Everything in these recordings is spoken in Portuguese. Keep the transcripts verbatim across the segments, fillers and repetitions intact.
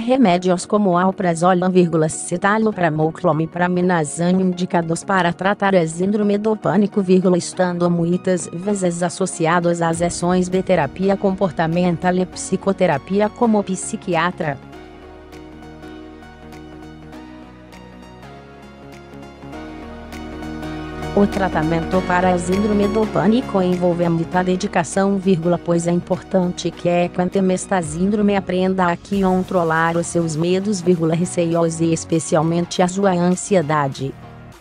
remédios como alprazolam, citalopram, clomipramina, indicados para tratar a síndrome do pânico, estando muitas vezes associados às ações de terapia comportamental e psicoterapia como psiquiatra. O tratamento para a síndrome do pânico envolve muita dedicação, pois é importante que quem tem esta síndrome aprenda a controlar os seus medos, receios e especialmente a sua ansiedade.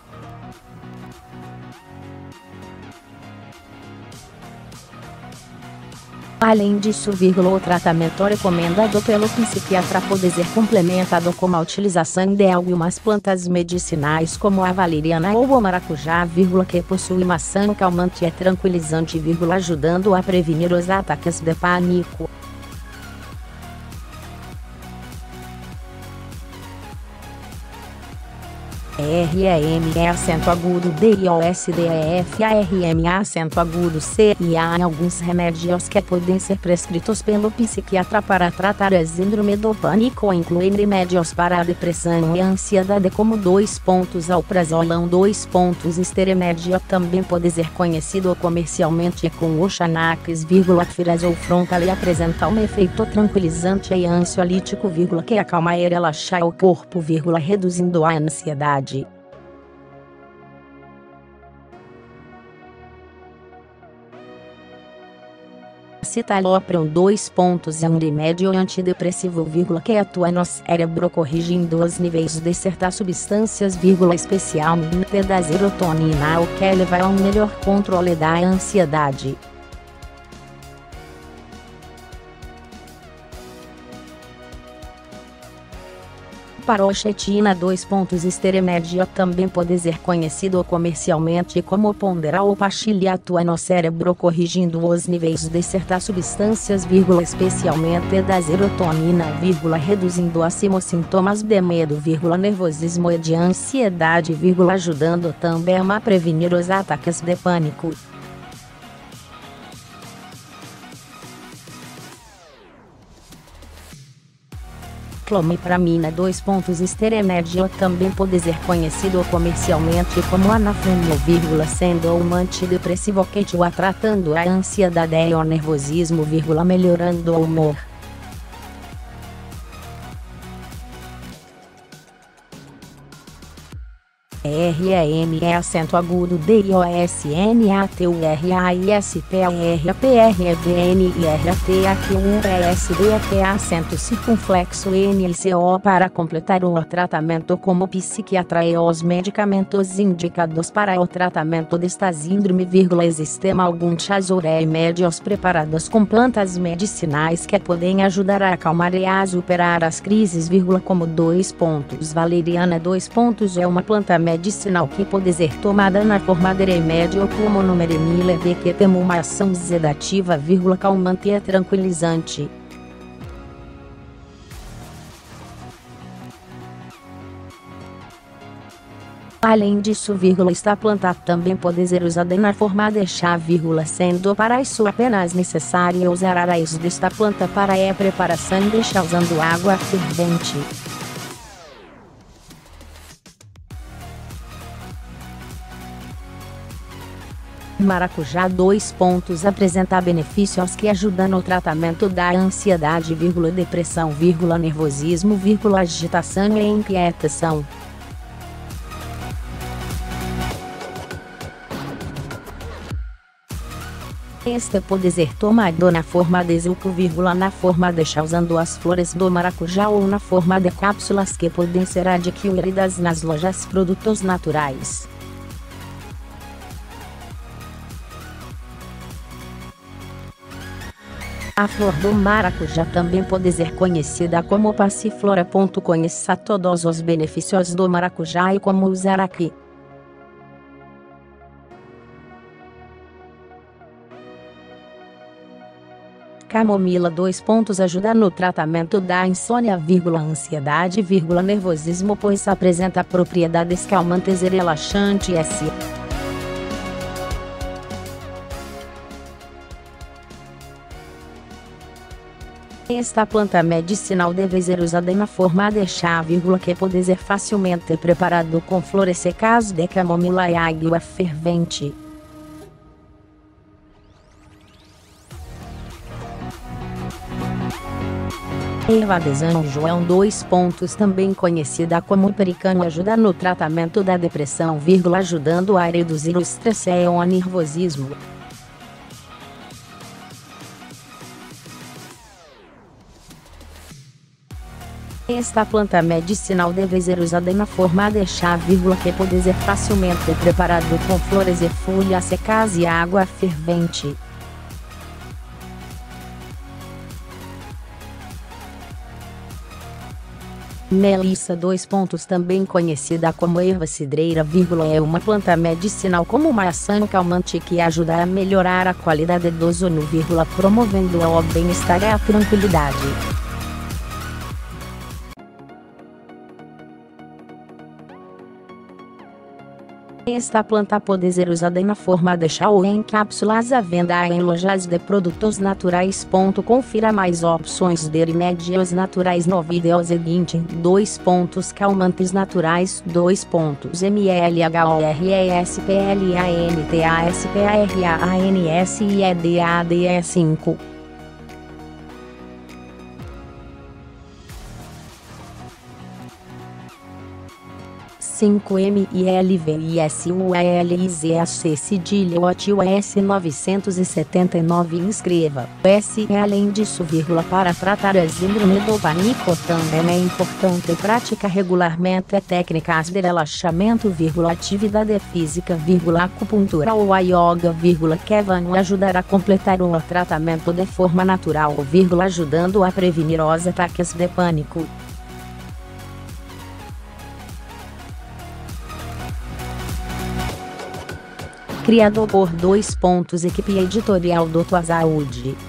Além disso, o tratamento recomendado pelo psiquiatra pode ser complementado com a utilização de algumas plantas medicinais como a valeriana ou o maracujá, que possui uma ação calmante e tranquilizante, ajudando a prevenir os ataques de pânico. R E M é acento agudo D I O S D E F A R M acento agudo C e há alguns remédios que podem ser prescritos pelo psiquiatra para tratar a síndrome do pânico, incluindo remédios para a depressão e a ansiedade como dois pontos alprazolam dois pontos esteremédio, também pode ser conhecido comercialmente com o Xanax, firazol frontal, e apresenta um efeito tranquilizante e ansiolítico, que acalma e relaxa o corpo, reduzindo a ansiedade. Citalopram dois pontos é um remédio antidepressivo, que atua no cérebro corrigindo os níveis de certas substâncias, especialmente da serotonina, o que leva a um melhor controle da ansiedade. Paroxetina dois pontos esteremédio também pode ser conhecido comercialmente como Ponderal ou pastilha, atua no cérebro corrigindo os níveis de certas substâncias, especialmente da serotonina, reduzindo assim os sintomas de medo, nervosismo e de ansiedade, ajudando também a prevenir os ataques de pânico. Clomipramina dois pontos esteremédio também pode ser conhecido comercialmente como anafenil, sendo um antidepressivo que atua tratando a ansiedade e o nervosismo, melhorando o humor. R E M é acento agudo D I O S N A T U R A I S P R P R E V N I R A T A Q U P S D T acento circunflexo N C O para completar o tratamento como psiquiatra e os medicamentos indicados para o tratamento desta síndrome, existem alguns remédios preparados com plantas medicinais que podem ajudar a acalmar e a superar as crises, como dois pontos valeriana dois pontos é uma planta medicinal que pode ser tomada na forma de remédio como numerenil, que tem uma ação sedativa, calmante e tranquilizante. Além disso, esta planta também pode ser usada na forma de chá, sendo para isso apenas necessário usar a raiz desta planta para a preparação de chá usando água fervente. Maracujá dois pontos apresenta benefícios que ajudam no tratamento da ansiedade, depressão, nervosismo, agitação e inquietação. Este pode ser tomado na forma de suco, na forma de chá usando as flores do maracujá ou na forma de cápsulas que podem ser adquiridas nas lojas produtos naturais. A flor do maracujá também pode ser conhecida como passiflora. Conheça todos os benefícios do maracujá e como usar aqui. Camomila dois pontos ajuda no tratamento da insônia, ansiedade, nervosismo, pois apresenta propriedades calmantes e relaxantes. Esta planta medicinal deve ser usada na forma de chá, que pode ser facilmente preparado com flores secas de camomila e água fervente. Erva de São João dois pontos também conhecida como pericano ajuda no tratamento da depressão, vírgula, ajudando a reduzir o estresse e o nervosismo. Esta planta medicinal deve ser usada na forma de chá, vírgula, que pode ser facilmente preparado com flores e folhas secas e água fervente. Melissa dois pontos também conhecida como erva cidreira, vírgula, é uma planta medicinal como uma ação calmante que ajuda a melhorar a qualidade do sono, vírgula, promovendo o bem-estar e a tranquilidade. Esta planta pode ser usada na forma de chá ou em cápsulas à venda em lojas de produtos naturais. Confira mais opções de remédios naturais no vídeo seguinte. dois pontos calmantes naturais. dois pontos mlhoresplantaspransIED cinco. cinco milvisualizac cedilha O T I O S novecentos e setenta e nove. Inscreva S. Além disso, vírgula, para tratar a síndrome do pânico também é importante praticar regularmente técnicas de relaxamento, vírgula, atividade física, vírgula, acupuntura ou a yoga, vírgula, que vão ajudar a completar o tratamento de forma natural, vírgula, ajudando a prevenir os ataques de pânico. Criado por dois pontos equipe editorial doutor Saúde.